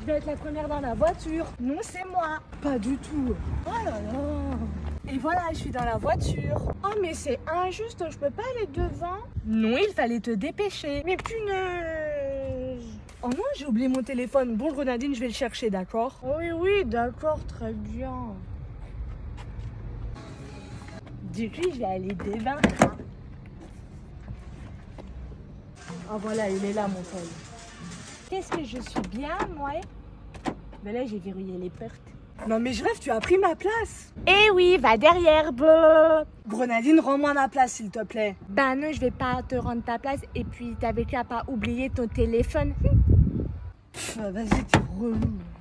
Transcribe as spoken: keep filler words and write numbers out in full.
vais être la première dans la voiture. Non, c'est moi. Pas du tout. Oh là là. Et voilà, je suis dans la voiture. Oh, mais c'est injuste, je peux pas aller devant. Non, il fallait te dépêcher. Mais punaise. Oh non, j'ai oublié mon téléphone. Bon, Grenadine, je vais le chercher, d'accord? Oui, oui, d'accord, très bien. Du coup, je vais aller devant. Ah voilà, il est là, mon tel. Qu'est-ce que je suis bien, moi? Ben là, j'ai verrouillé les portes. Non mais je rêve, tu as pris ma place. Eh oui, va derrière. Bleu. Grenadine, rends-moi ma place, s'il te plaît. Ben non, je vais pas te rendre ta place. Et puis, t'avais qu'à pas oublier ton téléphone. Pff, vas-y, t'es relou.